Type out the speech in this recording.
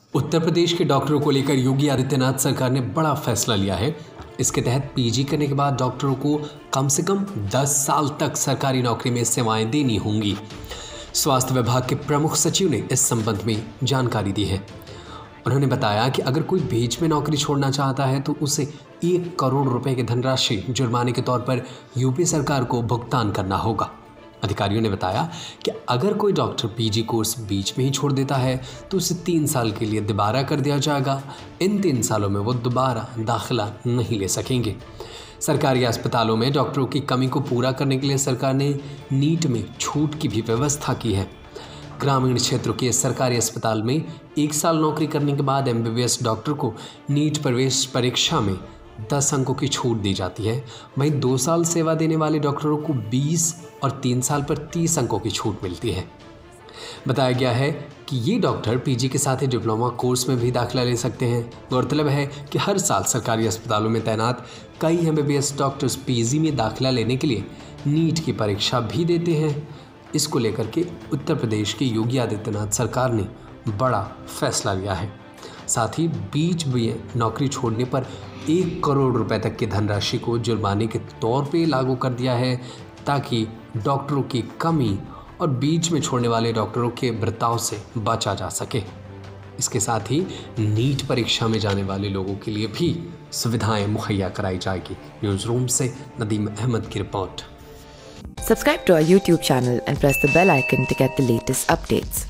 उत्तर प्रदेश के डॉक्टरों को लेकर योगी आदित्यनाथ सरकार ने बड़ा फैसला लिया है। इसके तहत पीजी करने के बाद डॉक्टरों को कम से कम 10 साल तक सरकारी नौकरी में सेवाएं देनी होंगी। स्वास्थ्य विभाग के प्रमुख सचिव ने इस संबंध में जानकारी दी है। उन्होंने बताया कि अगर कोई बीच में नौकरी छोड़ना चाहता है तो उसे 1 करोड़ रुपए की धनराशि जुर्माने के तौर पर यूपी सरकार को भुगतान करना होगा। अधिकारियों ने बताया कि अगर कोई डॉक्टर पीजी कोर्स बीच में ही छोड़ देता है तो उसे 3 साल के लिए दोबारा कर दिया जाएगा। इन 3 सालों में वो दोबारा दाखिला नहीं ले सकेंगे। सरकारी अस्पतालों में डॉक्टरों की कमी को पूरा करने के लिए सरकार ने नीट में छूट की भी व्यवस्था की है। ग्रामीण क्षेत्रों के सरकारी अस्पताल में 1 साल नौकरी करने के बाद एमबीबीएस डॉक्टर को नीट प्रवेश परीक्षा में 10 अंकों की छूट दी जाती है। वहीं 2 साल सेवा देने वाले डॉक्टरों को 20 और 3 साल पर 30 अंकों की छूट मिलती है। बताया गया है कि ये डॉक्टर पीजी के साथ ही डिप्लोमा कोर्स में भी दाखिला ले सकते हैं। गौरतलब है कि हर साल सरकारी अस्पतालों में तैनात कई एमबीबीएस डॉक्टर्स पीजी में दाखिला लेने के लिए नीट की परीक्षा भी देते हैं। इसको लेकर के उत्तर प्रदेश की योगी आदित्यनाथ सरकार ने बड़ा फैसला लिया है। साथ ही बीच में नौकरी छोड़ने पर 1 करोड़ रुपए तक की धनराशि को जुर्माने के तौर पे लागू कर दिया है, ताकि डॉक्टरों की कमी और बीच में छोड़ने वाले डॉक्टरों के बर्ताव से बचा जा सके। इसके साथ ही नीट परीक्षा में जाने वाले लोगों के लिए भी सुविधाएं मुहैया कराई जाएगी। न्यूज़ रूम से नदीम अहमद की रिपोर्ट। Subscribe to our YouTube channel and press the bell icon to get the latest updates.